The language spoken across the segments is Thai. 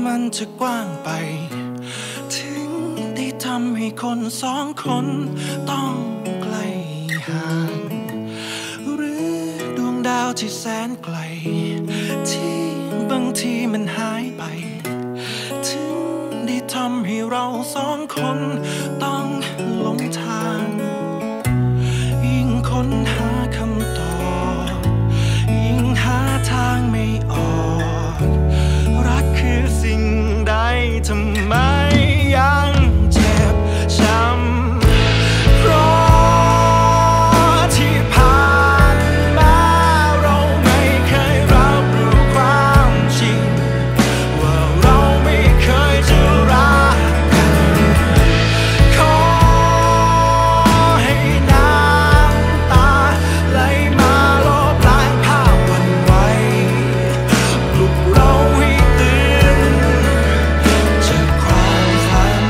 มันจะกว้างไปถึงได้ทำให้คนสองคนต้องไกลห่างหรือดวงดาวที่แสนไกลที่บางทีมันหายไปถึงได้ทำให้เราสองคนต้องหลงทางยิ่งค้นหาคำตอบยิ่งหาทางไม่ออกรักคือสิ่งใดทำไมยังเจ็บช้ำเพราะที่ผ่านมาเราไม่เคยรับรู้ความจริงว่าเราไม่เคยจะรักกันขอให้น้ำตาไหลมาลบล้างภาพวันไว้ปลุกเราให้ตื่นจากความฝัน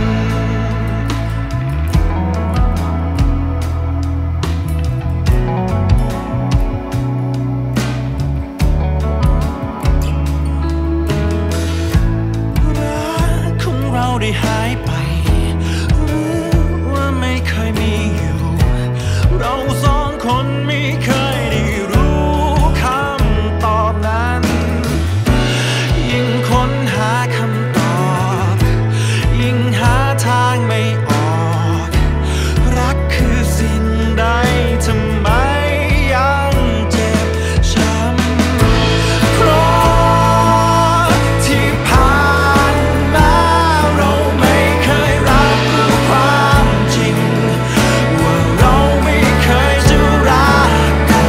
รักของเราได้หายไปหรือว่าไม่เคยมีอยู่เราสองคนไม่เคยได้รู้คำตอบนั้นยิ่งค้นหาคำตอบยิ่งหาทางไม่ออกรักคือสิ่งใดทำไมยังเจ็บช้ำเพราะที่ผ่านมาเราไม่เคยรับรู้ความจริงว่าเราไม่เคยจะรักกัน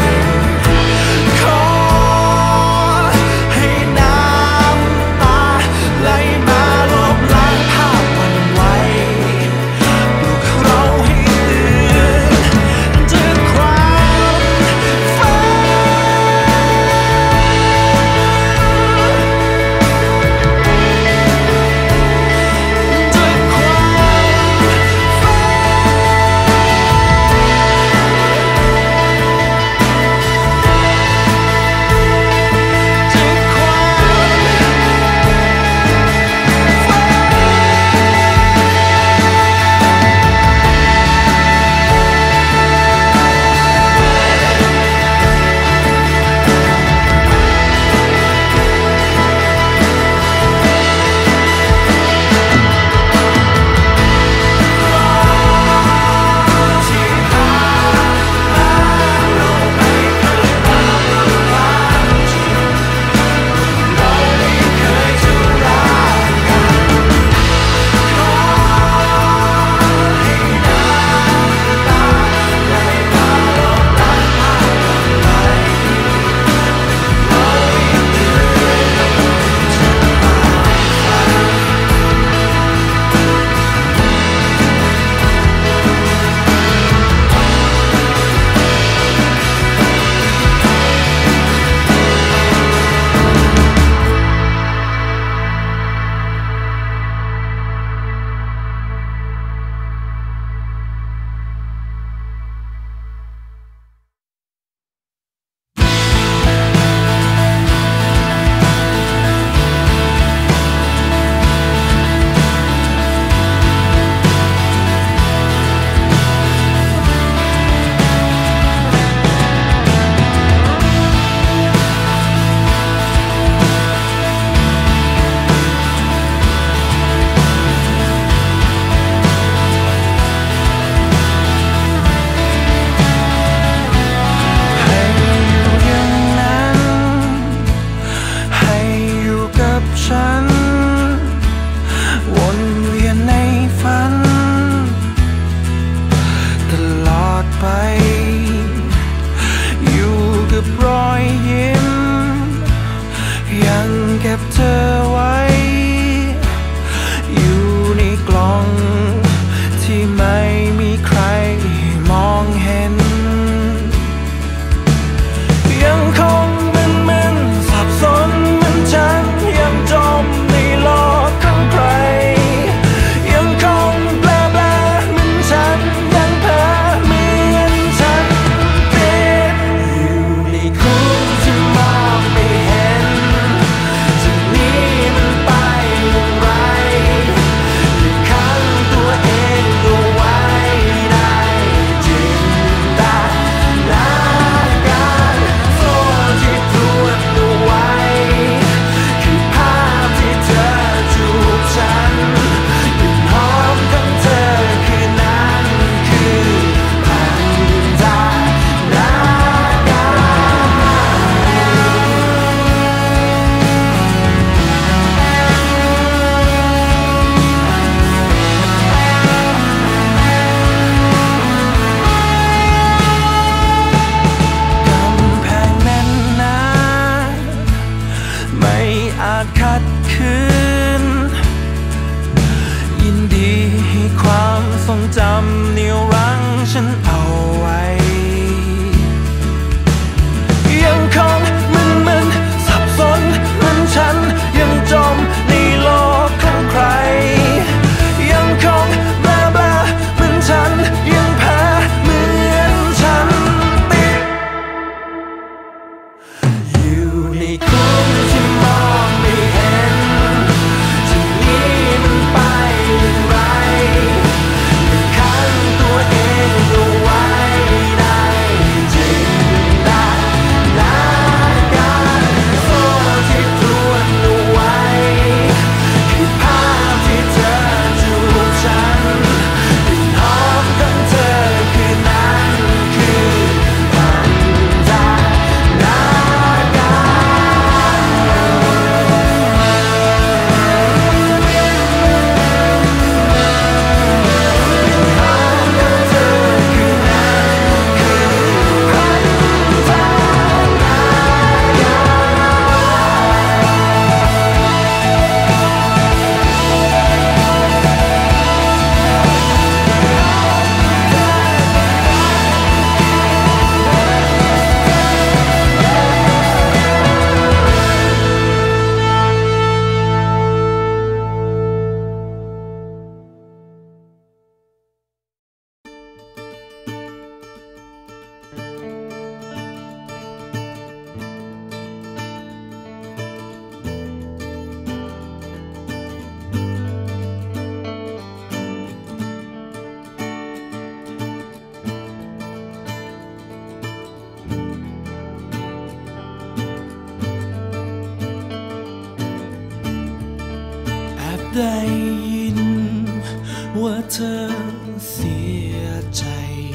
ได้ยินว่าเธอเสียใจ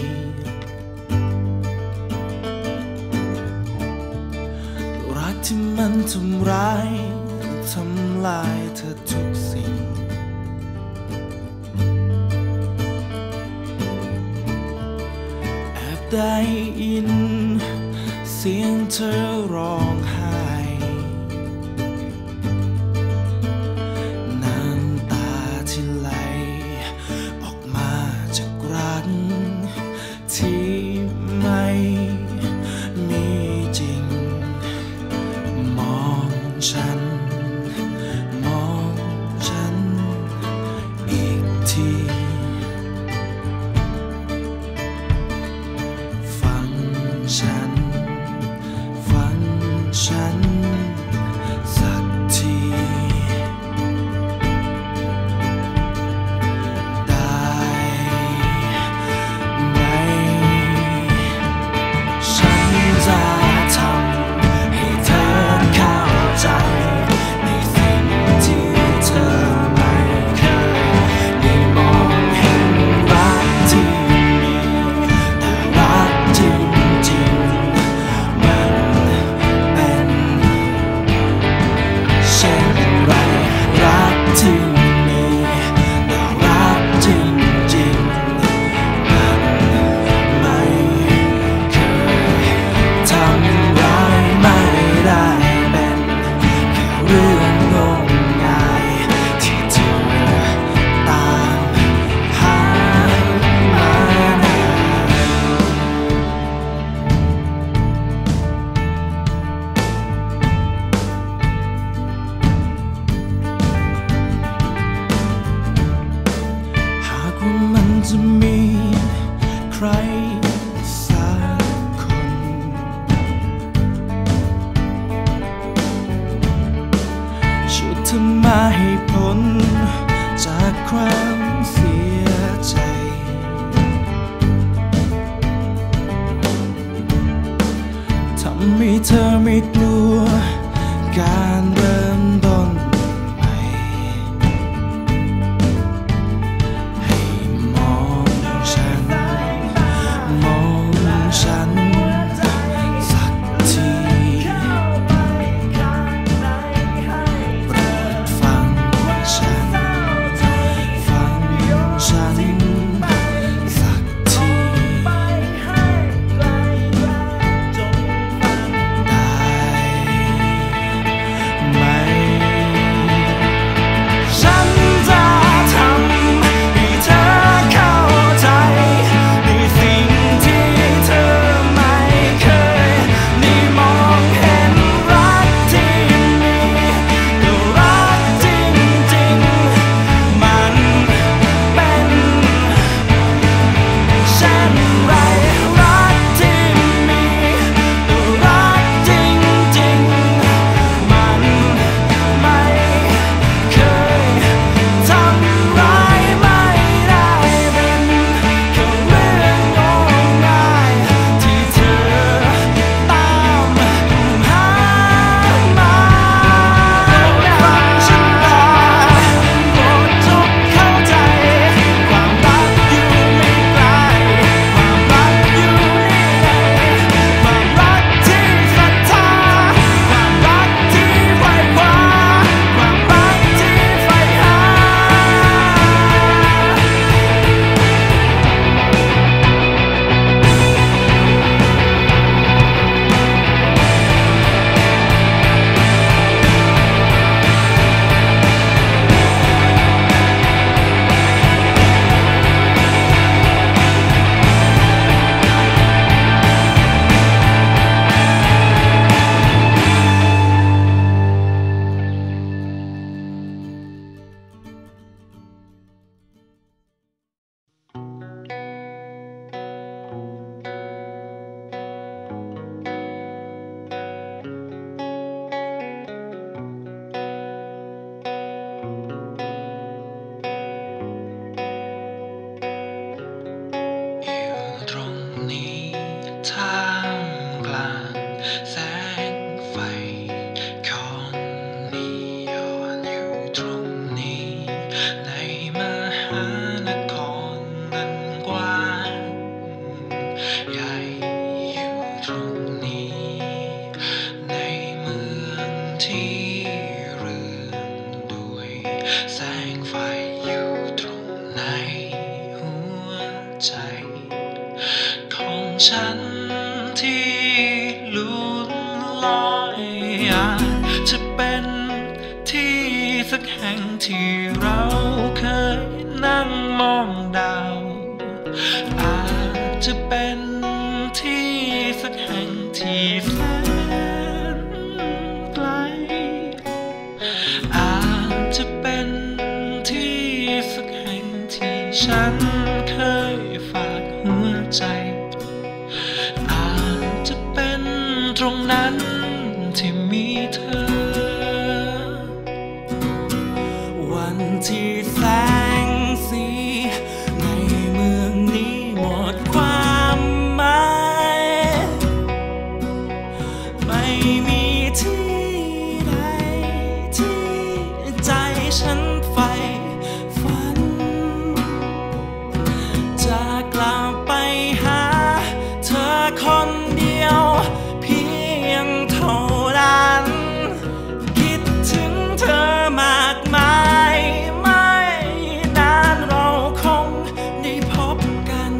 รักที่มันทำร้ายทำลายเธอทุกสิ่งแอบได้ยินเสียงเธอร้องไห้น้ำตาที่ไหลออกมาจากรักที่ไม่มีจริงมองฉันอีกทีฟังฉันสักทีได้ไหมฉันจะทำให้เธอเข้าใจในสิ่งที่เธอไม่เคยได้มองเห็นรักที่มีแต่รักจริงๆมันเป็นเช่นไรรักที่มีแต่รักจริงๆมันไม่เคยทำร้ายไม่ได้เป็นแค่เรื่องงมงายที่เธอตามหามานานหากว่ามันจะมีใครสักคนช่วยทำมาให้พ้นจากความเสียใจทำให้เธอไม่กลัวการเริ่มต้นใหม่ให้มองฉันสักทีโปรดฟังฉันแสงไฟอยู่ตรงในหัวใจของฉันที่ลุ่นลอยอาจจะเป็นที่สักแห่งที่เราเคยนั่งมองดาวอาจจะเป็นที่สักแห่งที่แสนไกลอาจจะเป็นที่สักแห่งที่ฉันเคยฝากหัวใจอาจจะเป็นตรงนั้นที่มีเธอวันที่แสงสีในเมืองนี้หมดความหมายไม่มีที่ใดที่ใจฉันใฝ่ฝันจะกลับไปหาเธอคนเดียวเพียงเท่านั้นคิดถึงเธอมากมายไม่นานเราคงได้พบกัน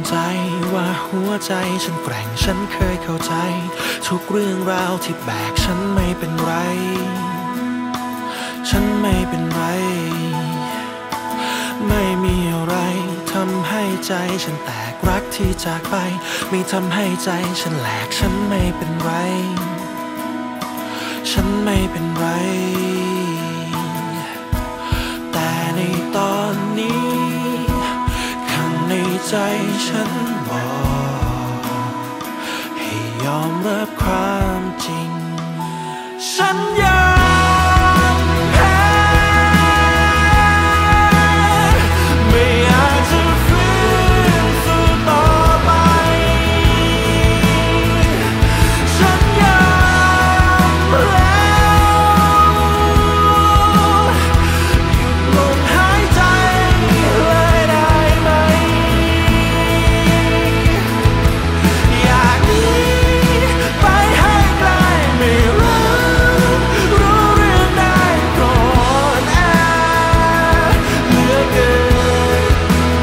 ใจว่าหัวใจฉันแกร่งฉันเคยเข้าใจทุกเรื่องราวที่แบกฉันไม่เป็นไรฉันไม่เป็นไรไม่มีอะไรทำให้ใจฉันแตกรักที่จากไปไม่ทำให้ใจฉันแหลกฉันไม่เป็นไรฉันไม่เป็นไรแต่ในตอนนี้ข้างในใจฉันบอกให้ยอมรับความจริงฉันยอมแพ้ไม่อาจจะฟื้นสู้ต่อไปฉันยอมแล้วหยุดลมหายใจเลยได้ไหมอยากหนีไปให้ไกลไม่รู้เรื่องได้โปรดแอบเหลือเกิน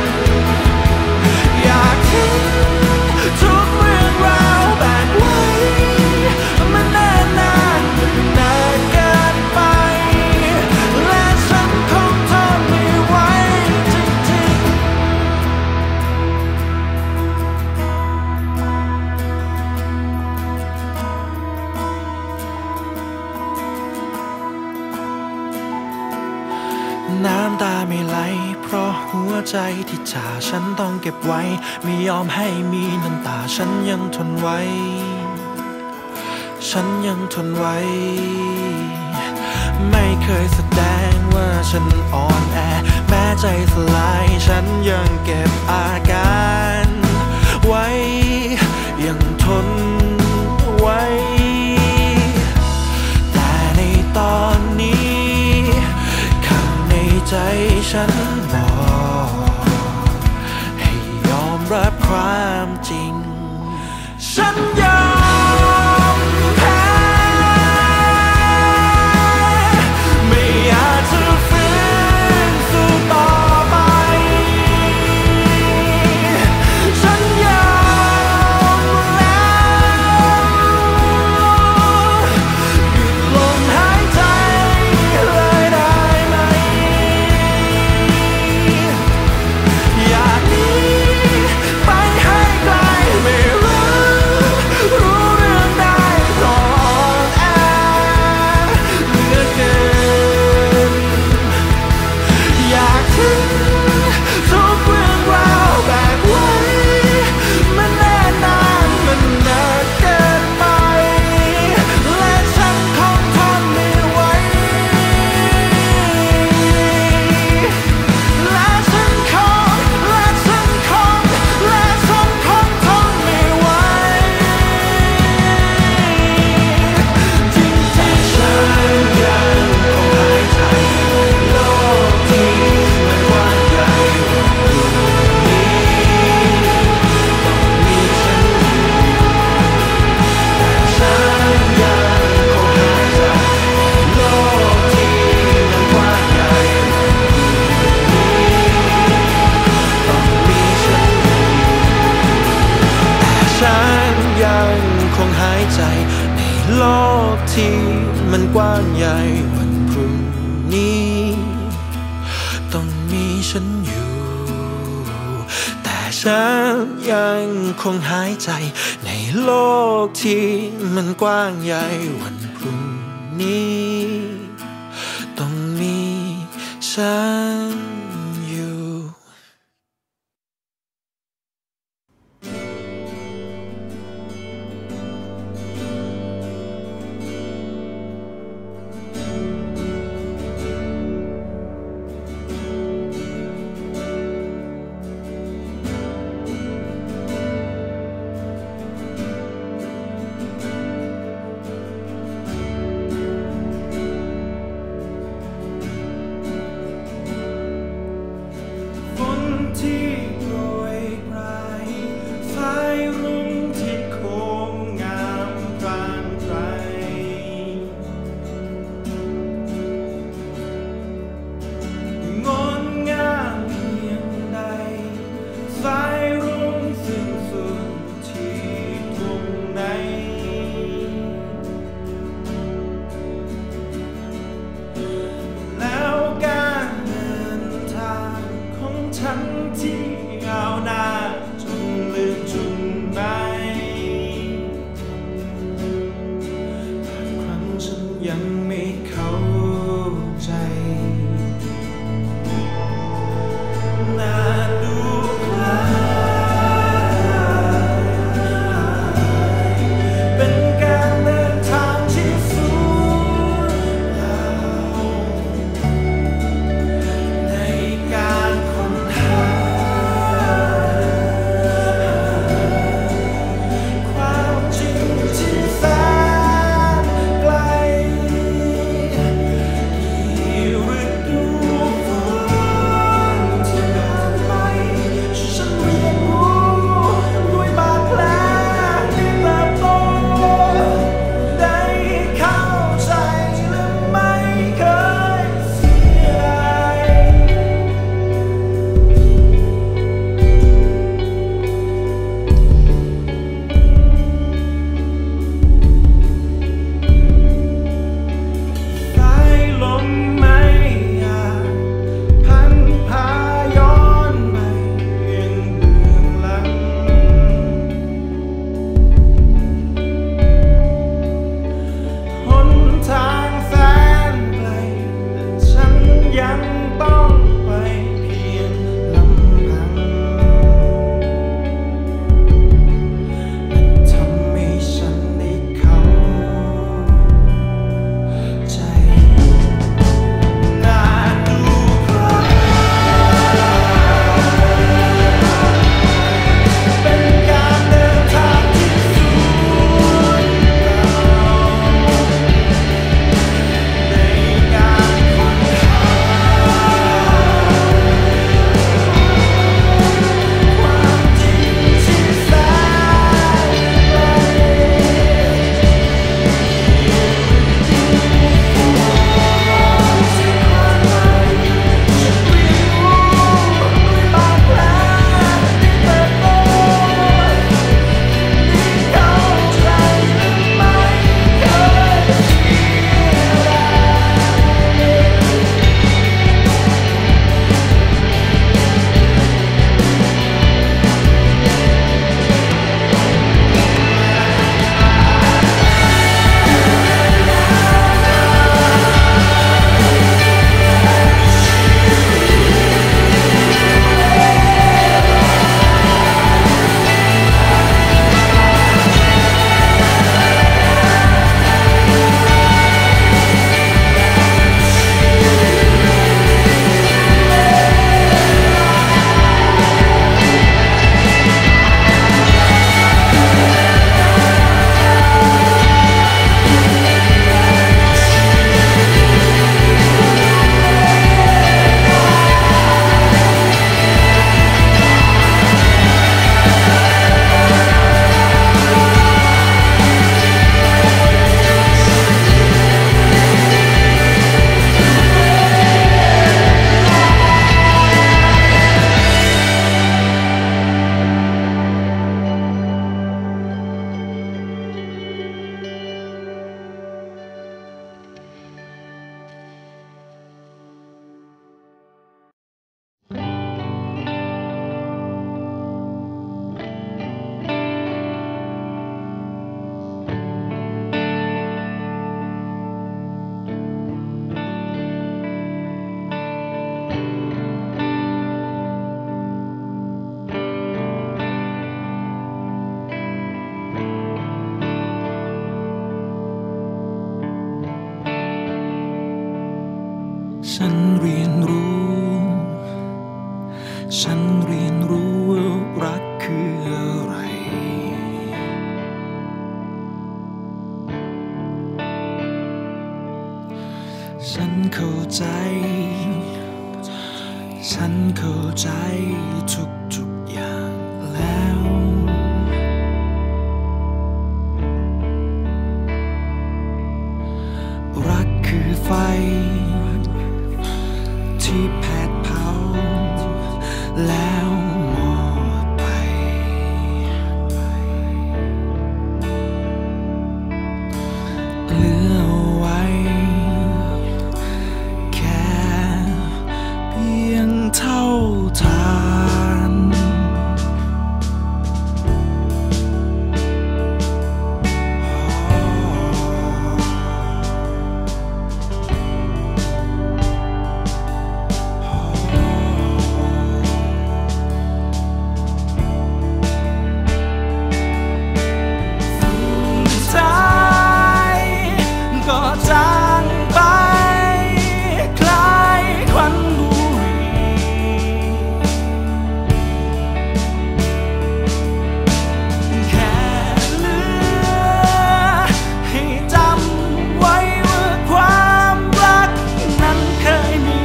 อยากทิ้งทุกเรื่องราวแบกไว้มันแน่นานมันนานเกินไปและฉันคงทนไม่ไหวจริงๆน้ำตาไม่ไหลเพราะหัวใจที่จ่าฉันต้องเก็บไว้ไม่ยอมให้มีน้ำตาฉันยังทนไว้ฉันยังทนไว้ไม่เคยแสดงว่าฉันอ่อนแอแม้ใจสลายฉันยังเก็บอาการไว้ยังทนไว้แต่ในตอนนี้ข้างในใจฉันบอกให้ยอมรับความจริงฉันยอมแพ้ไม่อาจจะฟื้นสู้ต่อไปฉันยอมแล้วหยุดลมหายใจเลยได้ไหมอยากหนีไปให้ไกลไม่รู้เรื่องได้โปรดแอบเหลือเกินอยากทิ้งทุกเรื่องราวแบกไว้มันแน่นานมันนานเกินไปและฉันคงทนไม่ไหวและฉันคงทนไม่ไหวจริงๆฉันยังคงหายใจโลกที่มันกว้างใหญ่กว่านี้ต้องมีฉันอยู่แต่ฉันยังคงหายใจโลกที่มันกว้างใหญ่กว่านี้ต้องมีฉันอยู่แต่ฉันยังคงหายใจในโลกที่มันกว้างใหญ่วันพรุ่งนี้ต้องมีฉันอยู่แต่ฉันยังคงหายใจในโลกที่มันกว้างใหญ่วันพรุ่งนี้ต้องมีฉันอยู่ เฉันเรียนรู้ว่ารักคืออะไรฉันเข้าใจทุกอย่างแล้วรักคือไฟที่แผดเผาแล้วหมดไปเหลือไว้แค่เพียงเท่าทานก็จางไปคล้ายควันบุหรี่แค่เหลือให้จำไว้ว่าความรักนั้นเคยมี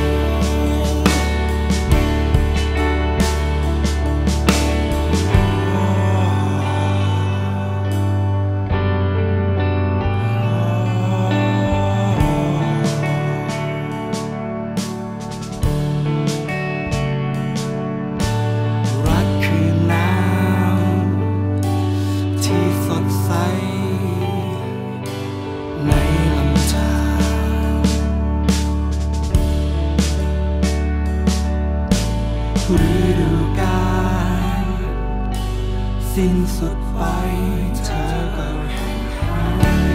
ในลำธารฤดูกาลสิ้นสุดไปเธอก็ห่างหาย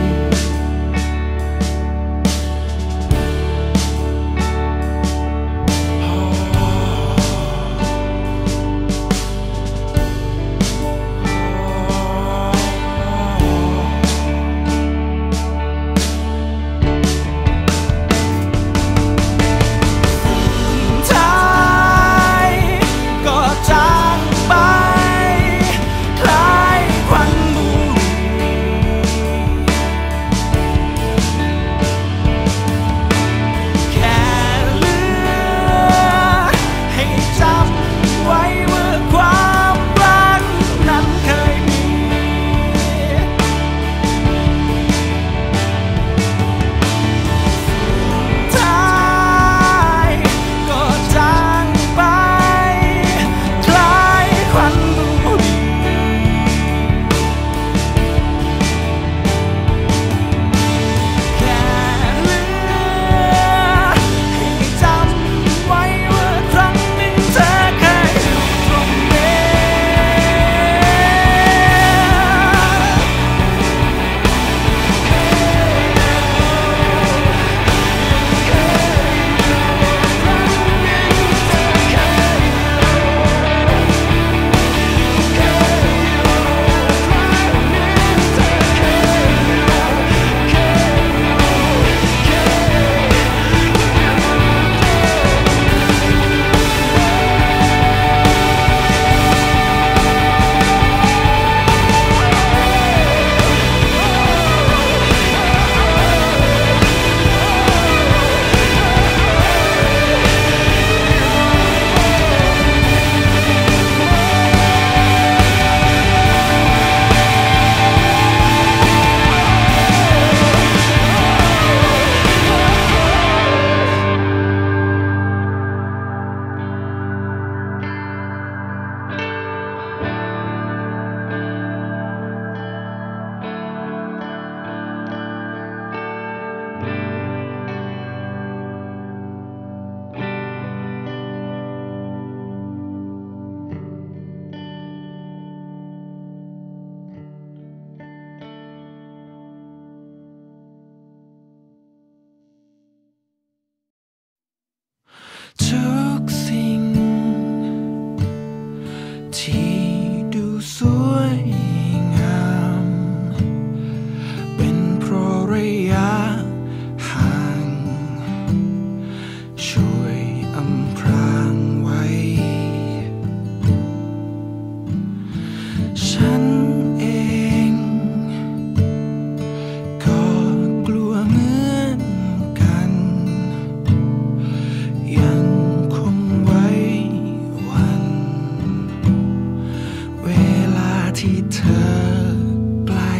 ที่เธอใกล้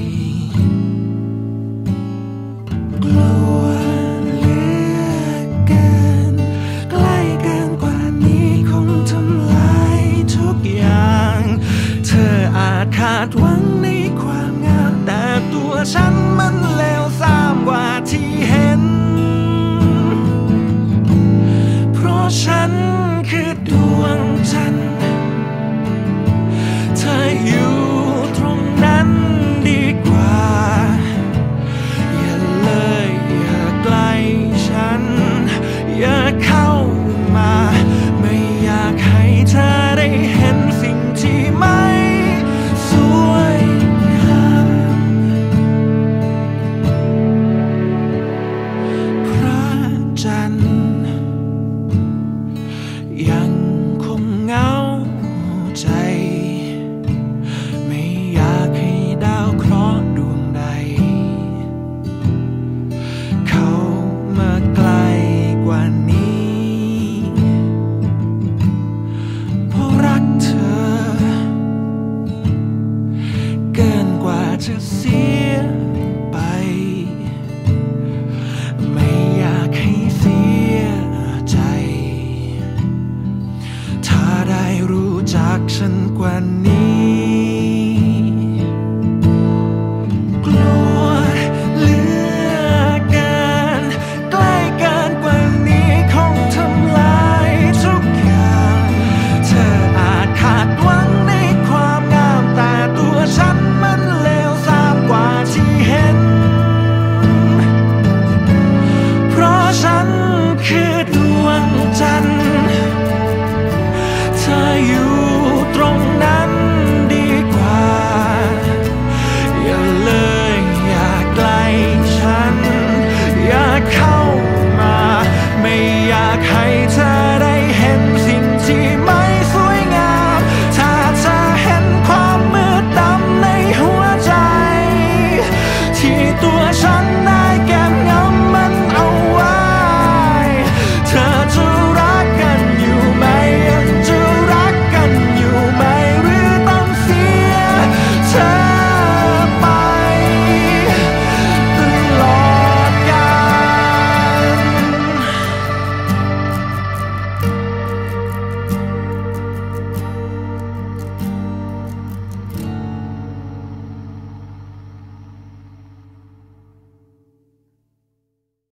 กลัวเหลือเกินใกล้เกินกว่านี้คงทำลายทุกอย่างเธออาจขาดหวังในความงามแต่ตัวฉันมันเลวทรามกว่าที่เห็นเพราะฉันคือดวงจันทร์เธออยู่ตรงนั้นดีกว่าอย่าเลยอย่าใกล้ฉันอย่าเข้ามาไม่อยากให้เธอได้เห็นสิ่งที่ไม่สวยงามพระจันทร์ยังคงเหงาใจไม่อยากให้ดาวเคราะห์ดวงใดเข้ามาใกล้กว่านี้เพราะรักเธอเกินกว่าจะเสีย